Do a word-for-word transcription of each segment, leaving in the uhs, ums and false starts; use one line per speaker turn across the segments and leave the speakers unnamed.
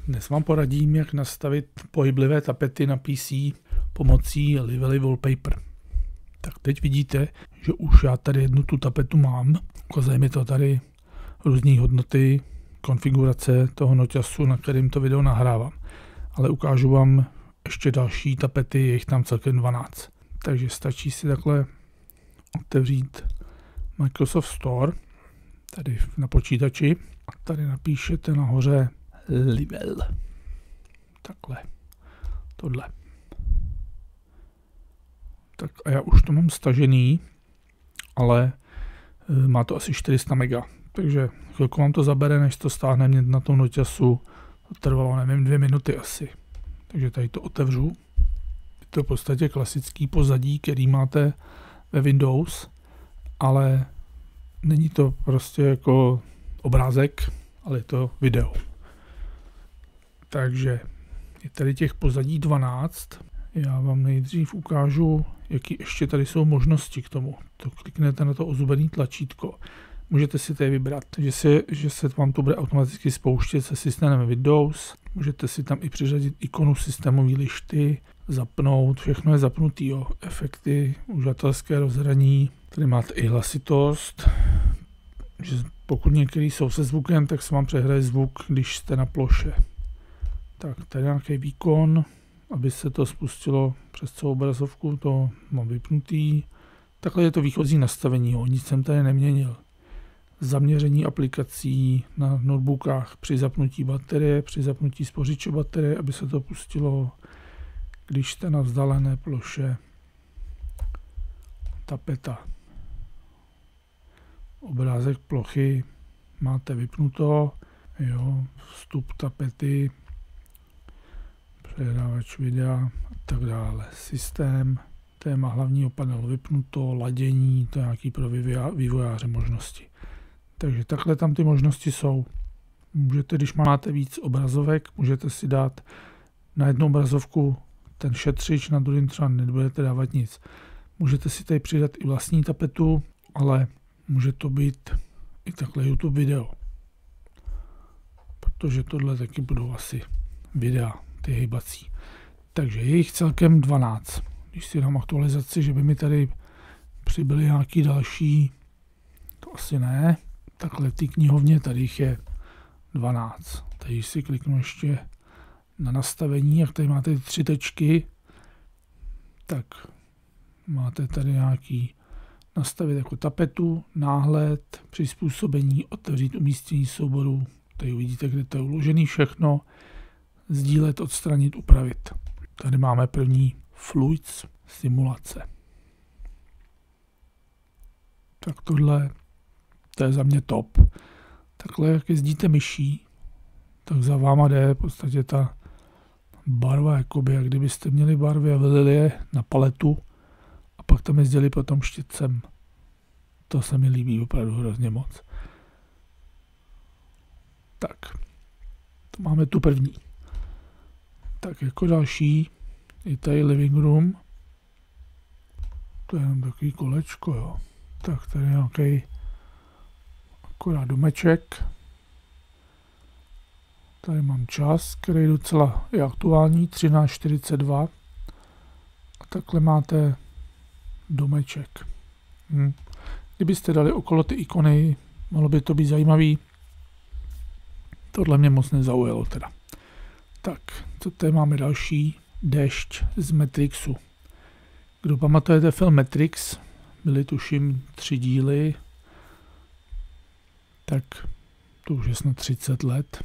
Dnes vám poradím, jak nastavit pohyblivé tapety na P C pomocí Lively Wallpaper. Tak teď vidíte, že už já tady jednu tu tapetu mám. Ukazuje mi to tady různé hodnoty, konfigurace toho noťasu, na kterým to video nahrávám. Ale ukážu vám ještě další tapety, je jich tam celkem dvanáct. Takže stačí si takhle otevřít Microsoft Store, tady na počítači, a tady napíšete nahoře Livel. Takhle. Tohle. Tak a já už to mám stažený, ale e, má to asi čtyři sta mega. Takže chvilku vám to zabere, než to stáhne mě na tom noťasu. To trvalo, nevím, dvě minuty asi. Takže tady to otevřu. Je to v podstatě klasický pozadí, který máte ve Windows, ale není to prostě jako obrázek, ale je to video. Takže je tady těch pozadí dvanáct. Já vám nejdřív ukážu, jaký ještě tady jsou možnosti k tomu. To kliknete na to ozubené tlačítko. Můžete si tady vybrat, že se, že se vám to bude automaticky spouštět se systémem Windows. Můžete si tam i přiřadit ikonu systémové lišty, zapnout, všechno je zapnutý, jo. Efekty, uživatelské rozhraní, tady máte i hlasitost, že pokud některý jsou se zvukem, tak se vám přehraje zvuk, když jste na ploše. Tak tady nějaký výkon, aby se to spustilo přes celou obrazovku, to mám vypnutý. Takhle je to výchozí nastavení, jo. Nic jsem tady neměnil. Zaměření aplikací na notebookách při zapnutí baterie, při zapnutí spořiče baterie, aby se to pustilo, když jste na vzdálené ploše. Tapeta. Obrázek plochy máte vypnuto, jo, vstup tapety, přehrávač videa a tak dále. Systém, téma hlavního panelu vypnuto, ladění, to je nějaký pro vývojáře možnosti. Takže takhle tam ty možnosti jsou. Můžete, když máte víc obrazovek, můžete si dát na jednu obrazovku ten šetřič, na druhým třeba nebudete dávat nic. Můžete si tady přidat i vlastní tapetu, ale může to být i takhle YouTube video. Protože tohle taky budou asi videa, ty hejbací. Takže je jich celkem dvanáct. Když si dám aktualizaci, že by mi tady přibyly nějaký další, to asi ne. Takhle v té knihovně tady jich je dvanáct. Tady si kliknu ještě na nastavení, jak tady máte tři tečky, tak máte tady nějaký nastavit jako tapetu, náhled, přizpůsobení, otevřít umístění souboru. Tady uvidíte, kde to je uložené všechno. Sdílet, odstranit, upravit. Tady máme první Fluids simulace. Tak tohle, to je za mě top. Takhle, jak jezdíte myší, tak za váma jde v podstatě ta barva, jakoby, jak kdybyste měli barvy a vylili je na paletu a pak tam jezdili potom štětcem. To se mi líbí opravdu hrozně moc. Tak, to máme tu první. Tak jako další je tady living room. To je jenom takový kolečko, jo. Tak tady nějaký akorát domeček. Tady mám čas, který docela je aktuální, třináct čtyřicet dva. A takhle máte domeček. Hm. Kdybyste dali okolo ty ikony, mohlo by to být zajímavý. Tohle mě moc nezaujalo teda. Tak, co tady máme další? Dešť z Matrixu. Kdo pamatujete film Matrix, byly tuším tři díly, tak to už je snad třicet let.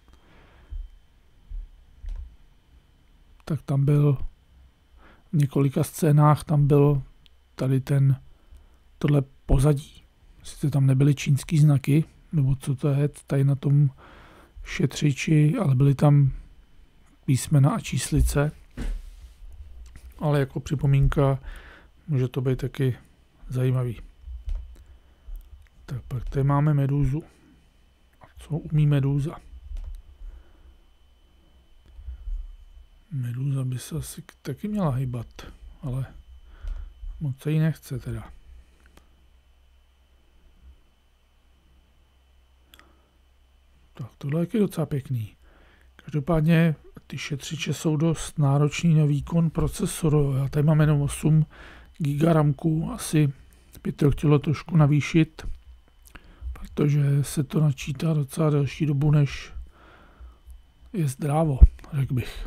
Tak tam byl v několika scénách, tam byl tady ten, tohle pozadí. Sice tam nebyly čínský znaky, nebo co to je, tady na tom šetřiči, ale byly tam písmena a číslice. Ale jako připomínka může to být taky zajímavý. Tak pak tady máme medúzu. A co umí medúza? Medúza by se asi taky měla hýbat, ale moc se jí nechce teda. Tak tohle je docela pěkný. Každopádně ty šetřiče jsou dost náročný na výkon procesoru. Já tady mám jenom osm giga ramku, asi by to chtělo trošku navýšit, protože se to načítá docela delší dobu, než je zdrávo, řekl bych.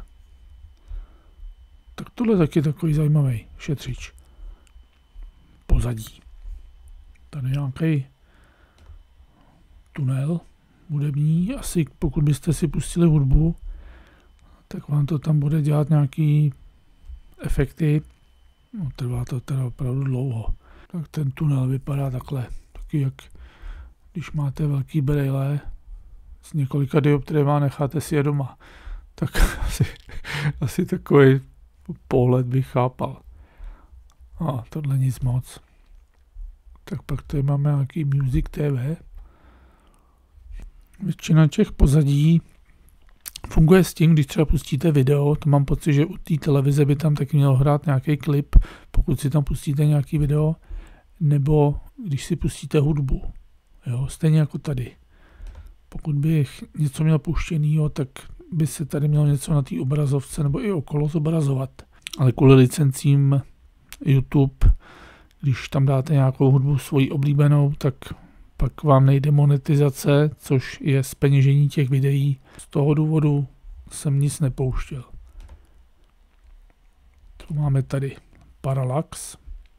Tak tohle je taky takový zajímavý šetřič. Pozadí. Tady nějaký tunel hudební. Asi pokud byste si pustili hudbu, tak vám to tam bude dělat nějaký efekty. No, trvá to teda opravdu dlouho. Tak ten tunel vypadá takhle. Taky jak když máte velký brejle s několika dioptriemi a necháte si je doma. Tak asi, asi takový pohled bych chápal. A tohle nic moc. Tak pak tady máme nějaký Music T V. Většina těch pozadí funguje s tím, když třeba pustíte video, to mám pocit, že u té televize by tam taky mělo hrát nějaký klip, pokud si tam pustíte nějaký video, nebo když si pustíte hudbu. Jo, stejně jako tady. Pokud bych něco měl puštěnýho, tak by se tady mělo něco na té obrazovce nebo i okolo zobrazovat. Ale kvůli licencím YouTube, když tam dáte nějakou hudbu svoji oblíbenou, tak pak vám nejde monetizace, což je zpeněžení těch videí. Z toho důvodu jsem nic nepouštěl. Tu máme tady Parallax.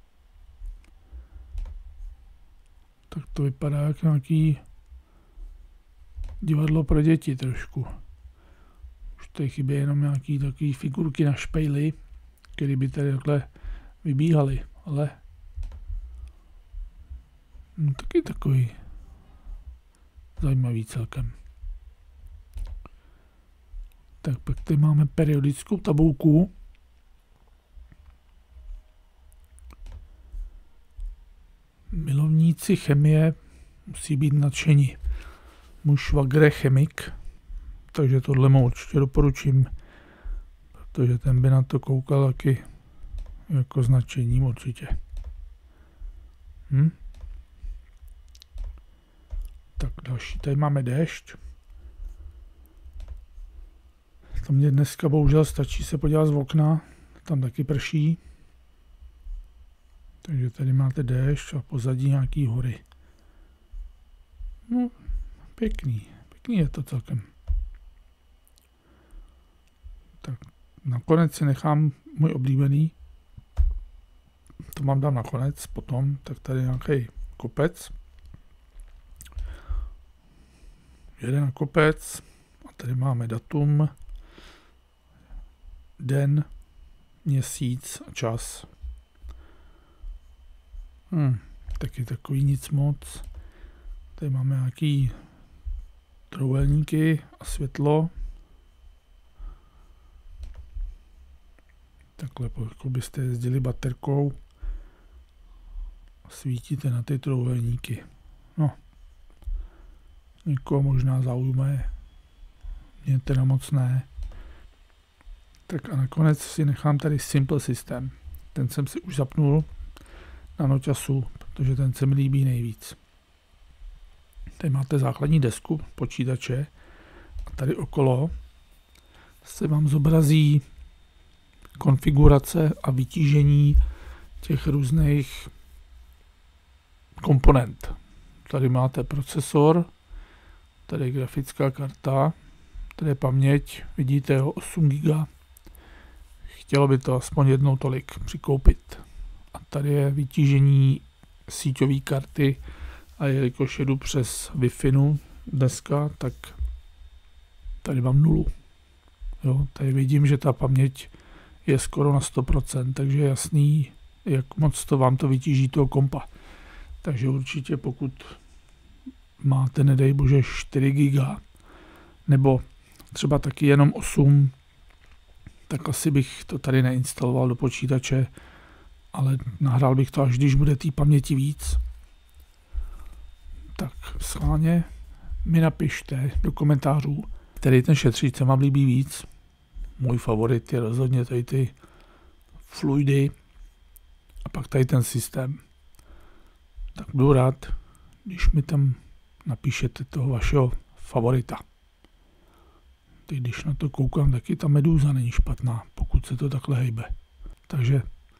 Tak to vypadá jak nějaký divadlo pro děti trošku. Už tady chybí jenom nějaký takový figurky na špejly, které by tady takhle vybíhaly, ale no, taky takový zajímavý celkem. Tak pak tady máme periodickou tabulku. Milovníci chemie musí být nadšení. Můj švagr je chemik, takže tohle mu určitě doporučím, protože ten by na to koukal taky jako značením určitě. Hm? Tak další, tady máme déšť. To mě dneska bohužel stačí se podívat z okna, tam taky prší. Takže tady máte déšť a pozadí nějaký hory. No, pěkný, pěkný je to celkem. Tak nakonec si nechám můj oblíbený. To mám dám nakonec, potom, tak tady nějaký kopec. Jeden kopec a tady máme datum, den, měsíc a čas. Hmm, taky takový nic moc. Tady máme nějaký trouhelníky a světlo. Takhle, jako byste jezdili baterkou a svítíte na ty trouhelníky. No, někoho možná zaujme, mě teda moc ne. Tak a nakonec si nechám tady Simple System. Ten jsem si už zapnul na noťasu, protože ten se mi líbí nejvíc. Tady máte základní desku počítače a tady okolo se vám zobrazí konfigurace a vytížení těch různých komponent. Tady máte procesor, tady je grafická karta, tady je paměť, vidíte ho osm giga. Chtělo by to aspoň jednou tolik přikoupit. A tady je vytížení síťové karty a jelikož jedu přes Wi-Fi dneska, tak tady mám nulu. Jo, tady vidím, že ta paměť je skoro na sto procent, takže je jasný, jak moc to vám to vytíží toho kompa. Takže určitě pokud máte, nedej bože, čtyři giga, nebo třeba taky jenom osm, tak asi bych to tady neinstaloval do počítače, ale nahrál bych to, až když bude té paměti víc. Tak schválně mi napište do komentářů, který ten šetřič se vám líbí víc. Můj favorit je rozhodně tady ty fluidy a pak tady ten systém. Tak budu rád, když mi tam napíšete toho vašeho favorita. Teď když na to koukám, taky ta medúza není špatná, pokud se to takhle hejbe. Takže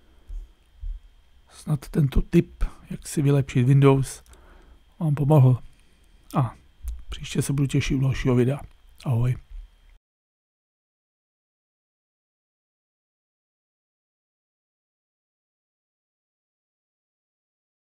snad tento tip, jak si vylepšit Windows, vám pomohl. A příště se budu těšit u dalšího videa. Ahoj.